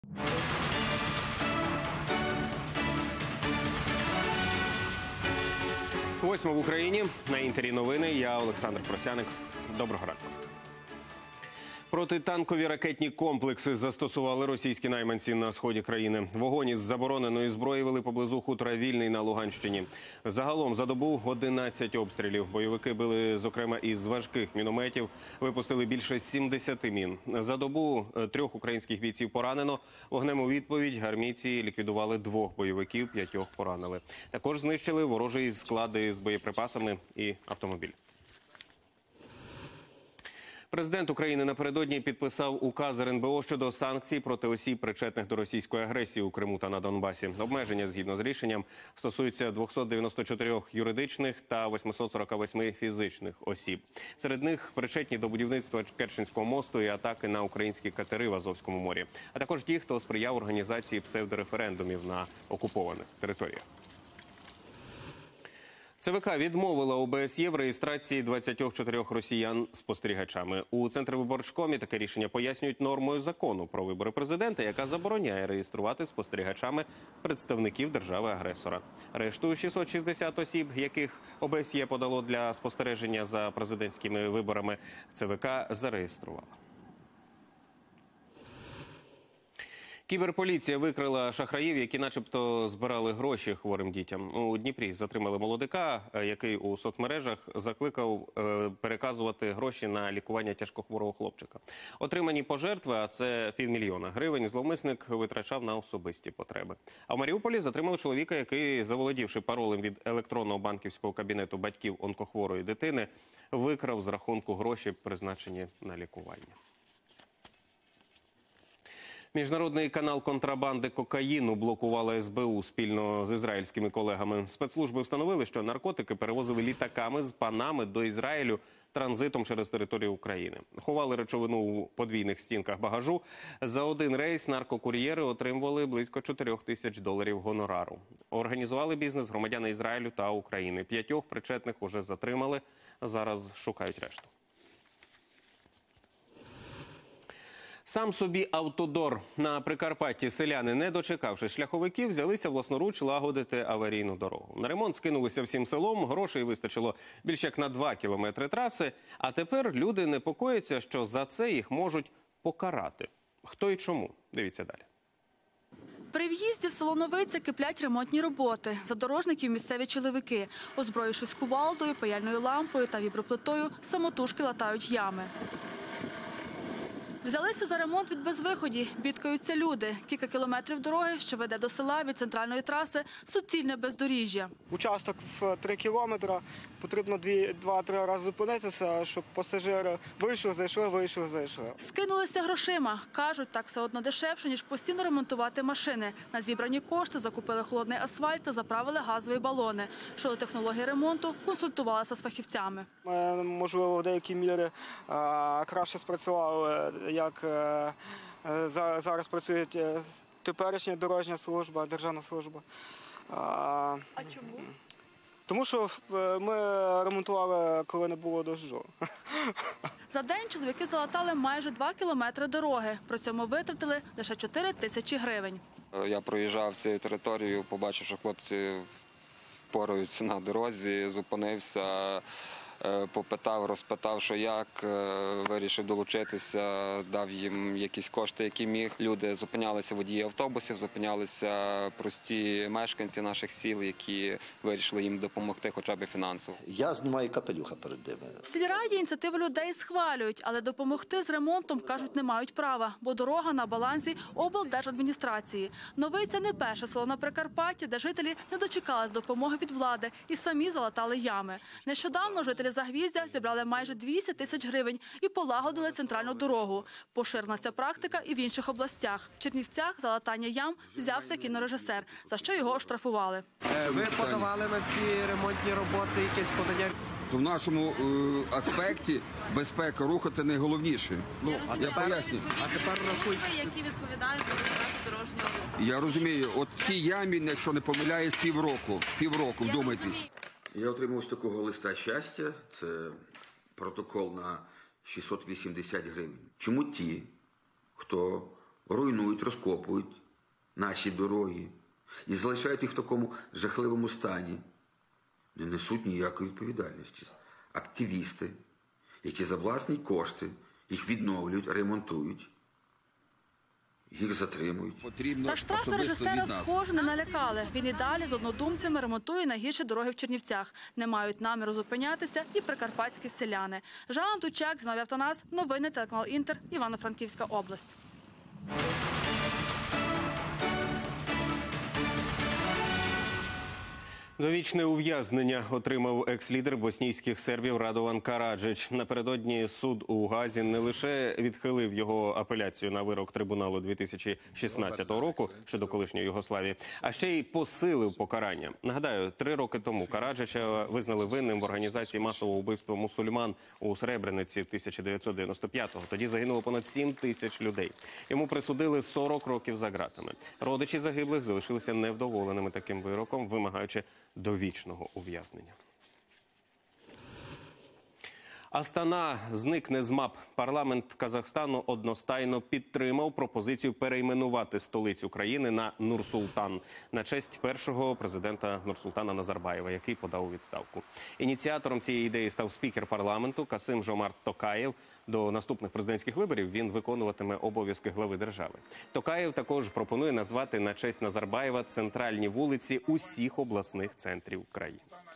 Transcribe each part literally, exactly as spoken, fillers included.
Восьма в Україні. На Інтері новини. Я Олександр Просяник. Доброго ранку. Протитанкові ракетні комплекси застосували російські найманці на сході країни. Вогонь із забороненої зброї вели поблизу хутора Вільний на Луганщині. Загалом за добу одинадцять обстрілів. Бойовики били, зокрема, із важких мінометів. Випустили більше сімдесяти мін. За добу трьох українських бійців поранено. Вогнем у відповідь армійці ліквідували двох бойовиків, п'ятьох поранили. Також знищили ворожі склади з боєприпасами і автомобіль. Президент України напередодні підписав указ ер ен бе о щодо санкцій проти осіб, причетних до російської агресії у Криму та на Донбасі. Обмеження, згідно з рішенням, стосуються двохсот дев'яноста чотирьох юридичних та восьмисот сорока восьми фізичних осіб. Серед них причетні до будівництва Керченського мосту і атаки на українські катери в Азовському морі. А також ті, хто сприяв організації псевдореферендумів на окупованих територіях. це ве ка відмовила о бе ес є в реєстрації двадцяти чотирьох росіян спостерігачами. У Центрвиборчкомі таке рішення пояснюють нормою закону про вибори президента, яка забороняє реєструвати спостерігачами представників держави-агресора. Решту шістсот шістдесят осіб, яких о бе ес є подало для спостереження за президентськими виборами, це ве ка зареєструвала. Кіберполіція викрила шахраїв, які начебто збирали гроші хворим дітям. У Дніпрі затримали молодика, який у соцмережах закликав переказувати гроші на лікування тяжкохворого хлопчика. Отримані пожертви, а це півмільйона гривень, зловмисник витрачав на особисті потреби. А в Маріуполі затримали чоловіка, який, заволодівши паролем від електронного банківського кабінету батьків онкохворої дитини, викрав з рахунку гроші, призначені на лікування. Міжнародний канал контрабанди кокаїну блокувала ес бе у спільно з ізраїльськими колегами. Спецслужби встановили, що наркотики перевозили літаками з Панами до Ізраїлю транзитом через територію України. Ховали речовину у подвійних стінках багажу. За один рейс наркокур'єри отримували близько чотирьох тисяч доларів гонорару. Організували бізнес громадяни Ізраїлю та України. П'ятьох причетних уже затримали, зараз шукають решту. Сам собі автодор. На Прикарпатті селяни, не дочекавшись шляховиків, взялися власноруч лагодити аварійну дорогу. На ремонт скинулися всім селом, грошей вистачило більш як на два кілометри траси, а тепер люди непокояться, що за це їх можуть покарати. Хто і чому? Дивіться далі. При в'їзді в село Новиця киплять ремонтні роботи. За дорожників місцеві чоловіки. Озброївшись кувалдою, паяльною лампою та віброплитою, самотужки латають ями. Взялися за ремонт від безвиході, бідкаються люди. Кілька кілометрів дороги, що веде до села від центральної траси, суцільне бездоріжжя. Участок в три кілометри, потрібно два-три рази зупинитися, щоб пасажири вийшли, зайшли, вийшли, зайшли. Скинулися грошима. Кажуть, так все одно дешевше, ніж постійно ремонтувати машини. На зібрані кошти закупили холодний асфальт та заправили газові балони. Щодо технології ремонту, консультувалися з фахівцями. Ми, можливо, в деякій мірі краще спрацювали, як зараз працює теперішня дорожня служба, державна служба. А чому? Тому що ми ремонтували, коли не було дощу. За день чоловіки залатали майже два кілометри дороги. При цьому витратили лише чотири тисячі гривень. Я проїжджав цією територією, побачив, що хлопці впораються на дорозі, зупинився, попитав, розпитав, що як, вирішив долучитися, дав їм якісь кошти, які міг. Люди зупинялися, водії автобусів, зупинялися прості мешканці наших сіл, які вирішили їм допомогти хоча б фінансово. Я знімаю капелюха перед ними. В сільраді ініціативу людей схвалюють, але допомогти з ремонтом, кажуть, не мають права, бо дорога на балансі облдержадміністрації. Новиця не перше село на Прикарпатті, де жителі не дочекались допомоги від влади і самі залатали ями. Нещодавно жителі Загвіздя зібрали майже двісті тисяч гривень і полагодили центральну дорогу. Поширена ця практика і в інших областях. В Чернівцях за латання ям взявся кінорежисер, за що його оштрафували. Ви подавали на ці ремонтні роботи якесь подання? В нашому е, аспекті безпека руху – це найголовніше. Ну, а я тепер, поясню. а тепер рахуйте. Які відповідають за безпеку дорожнього руху. Я розумію, от цій ямі, якщо не помиляюсь, півроку, півроку, вдумайтесь. Я отримав з такого листа щастя, це протокол на шістсот вісімдесят гривень. Чому ті, хто руйнують, розкопують наші дороги і залишають їх в такому жахливому стані, не несуть ніякої відповідальності. Активісти, які за власні кошти їх відновлюють, ремонтують, їх затримують. Та штрафи режисера, схоже, не налякали. Він і далі з однодумцями ремонтує найгірші дороги в Чернівцях. Не мають наміру зупинятися і прикарпатські селяни. Жанна Тучак, Зіновій Автонас, новини, телеканал Інтер, Івано-Франківська область. Довічне ув'язнення отримав екс-лідер боснійських сербів Радован Караджич. Напередодні суд у Гаазі не лише відхилив його апеляцію на вирок трибуналу дві тисячі шістнадцятого року щодо колишньої Югославії, а ще й посилив покарання. Нагадаю, три роки тому Караджича визнали винним в організації масового вбивства мусульман у Сребрениці тисяча дев'ятсот дев'яносто п'ятого. Тоді загинуло понад сім тисяч людей. Йому присудили сорок років за ґратами. Родичі загиблих залишилися невдоволеними таким вироком, вимагаючи довічного ув'язнення. Астана зникне з мап. Парламент Казахстану одностайно підтримав пропозицію перейменувати столицю країни на Нур-Султан на честь першого президента Нурсултана Назарбаєва, який подав у відставку. Ініціатором цієї ідеї став спікер парламенту Касим-Жомарт Токаєв. До наступних президентських виборів він виконуватиме обов'язки глави держави. Токаєв також пропонує назвати на честь Назарбаєва центральні вулиці усіх обласних центрів країни.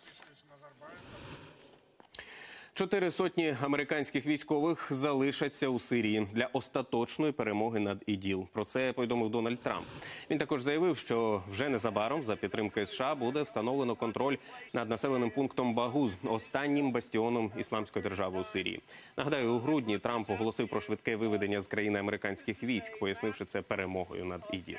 Чотири сотні американських військових залишаться у Сирії для остаточної перемоги над ІДІЛ. Про це повідомив Дональд Трамп. Він також заявив, що вже незабаром за підтримки США буде встановлено контроль над населеним пунктом Багуз, останнім бастіоном Ісламської держави у Сирії. Нагадаю, у грудні Трамп оголосив про швидке виведення з країни американських військ, пояснивши це перемогою над ІДІЛ.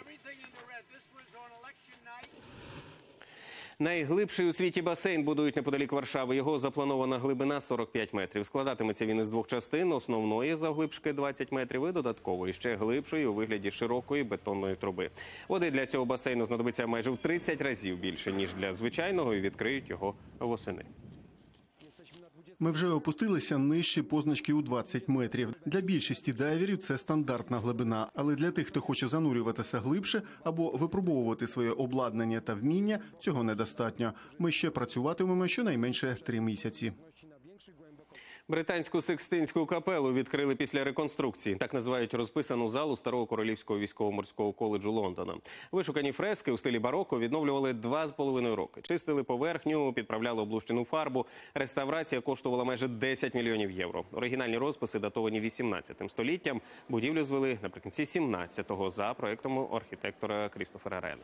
Найглибший у світі басейн будують неподалік Варшави. Його запланована глибина сорок п'ять метрів. Складатиметься він із двох частин – основної завглибшки двадцять метрів і додаткової, ще глибшої у вигляді широкої бетонної труби. Води для цього басейну знадобиться майже в тридцять разів більше, ніж для звичайного, і відкриють його восени. Ми вже опустилися нижче позначки у двадцять метрів. Для більшості дайверів це стандартна глибина, але для тих, хто хоче занурюватися глибше або випробовувати своє обладнання та вміння, цього недостатньо. Ми ще працюватимемо щонайменше три місяці. Британську Сикстинську капелу відкрили після реконструкції. Так називають розписану залу Старого Королівського військово-морського коледжу Лондона. Вишукані фрески у стилі бароко відновлювали два з половиною роки. Чистили поверхню, підправляли облущену фарбу. Реставрація коштувала майже десять мільйонів євро. Оригінальні розписи датовані вісімнадцятим століттям. Будівлю звели наприкінці сімнадцятого за проєктом архітектора Крістофера Рена.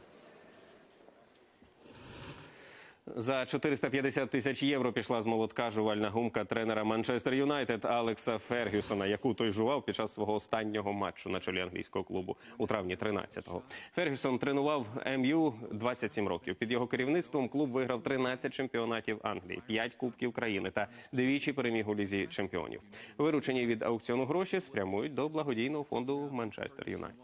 За чотириста п'ятдесят тисяч євро пішла з молотка жувальна гумка тренера Манчестер Юнайтед Алекса Фергюсона, яку той жував під час свого останнього матчу на чолі англійського клубу у травні тринадцятого. Фергюсон тренував ем ю двадцять сім років. Під його керівництвом клуб виграв тринадцять чемпіонатів Англії, п'ять кубків країни та двічі переміг у Лізі чемпіонів. Виручені від аукціону гроші спрямують до благодійного фонду Манчестер Юнайтед.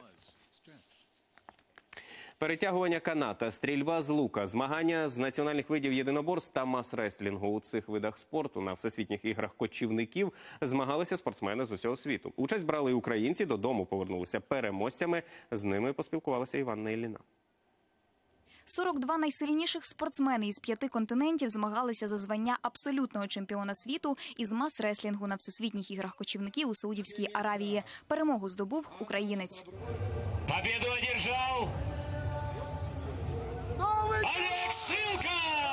Перетягування каната, стрільба з лука, змагання з національних видів єдиноборств та мас-реслінгу. У цих видах спорту на Всесвітніх іграх кочівників змагалися спортсмени з усього світу. Участь брали і українці, додому повернулися переможцями. З ними поспілкувалася Іванна Ілліна. сорок два найсильніших спортсмени із п'яти континентів змагалися за звання абсолютного чемпіона світу із мас-реслінгу на Всесвітніх іграх кочівників у Саудівській Аравії. Перемогу здобув українець. Победу одержав Олег Силка!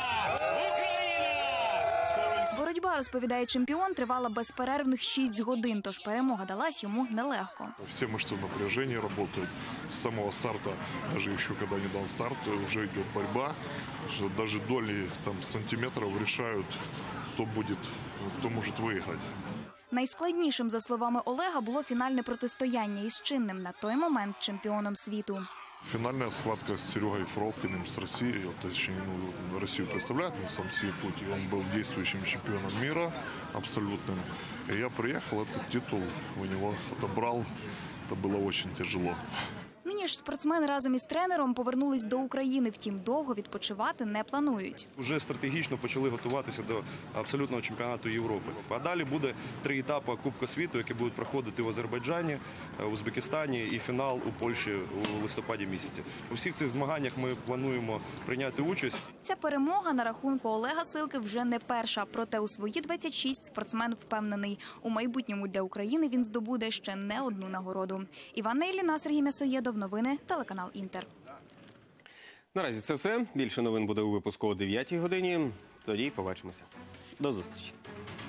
Україна! Боротьба, розповідає чемпіон, тривала безперервних шість годин, тож перемога далась йому нелегко. Всі мышцы в напряжении работают. С самого старта, даже еще когда не дан старт, уже идет борьба. Даже доли там, сантиметров решают, кто будет, кто может выиграть. Найскладнішим, за словами Олега, було фінальне протистояння із чинним на той момент чемпіоном світу. Финальная схватка с Серегой Фролкиным с Россией. Он, точнее, ну, Россию представляет, но сам свой путь. И он был действующим чемпионом мира абсолютным. И я приехал, этот титул у него отобрал. Это было очень тяжело. Нині ж спортсмени разом із тренером повернулись до України, втім довго відпочивати не планують. Уже стратегічно почали готуватися до абсолютного чемпіонату Європи. А далі буде три етапи Кубка світу, які будуть проходити в Азербайджані, Узбекистані і фінал у Польщі у листопаді місяці. У всіх цих змаганнях ми плануємо прийняти участь. Ця перемога на рахунку Олега Силки вже не перша. Проте у свої двадцять шість спортсмен впевнений. У майбутньому для України він здобуде ще не одну нагороду. Іванна Ілліна, Сергій М'ясоєдов. Новини, телеканал Інтер. Наразі це все. Більше новин буде у випуску о дев'ятій годині. Тоді побачимося. До зустрічі.